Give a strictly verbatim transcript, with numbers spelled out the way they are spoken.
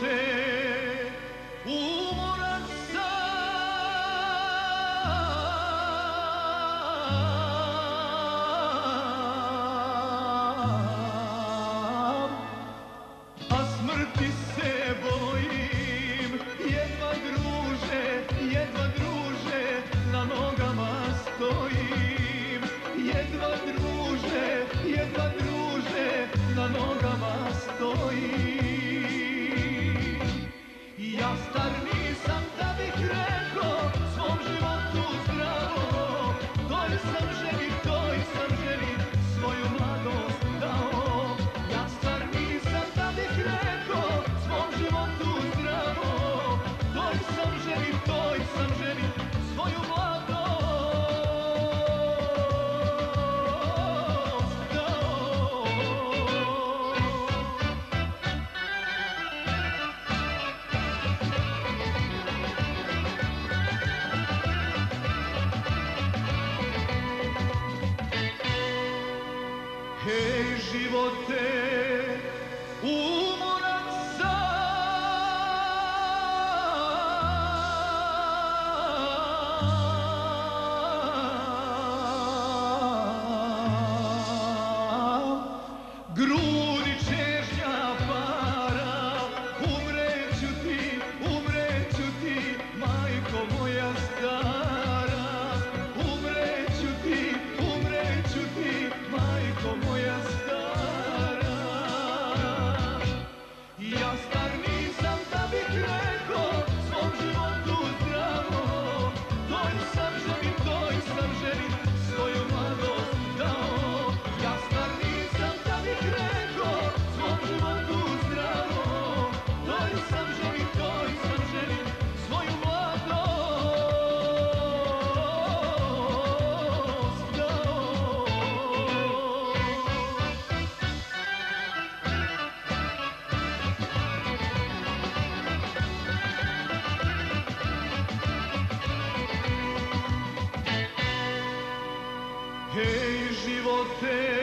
živote, umoran sam, a smrti se bojim. Jedva druže, jedva druže, na nogama stojim. Jedva druže, jedva druže, na nogama stojim. Ja star nisam da bih rekao svom životu zdravo, toj sam ženi, toj sam ženi svoju mladost dao. Ja star nisam da bih rekao svom životu zdravo, toj sam ženi, toj sam ženi svoju mladost dao. Hej živote, umoran sam, grudi čežnja para, umreću ti, umreću ti, majko moja stara. Umreću ti, umreću ti, majko moja stara. Ja star nisam da bih rekao svom životu zdravo, toj sam ženi, toj sam ženi svoju mladost dao. Ja star nisam da bih rekao svom životu zdravo, toj sam ženi, toj sam ženi svoju mladost dao. Hej živote,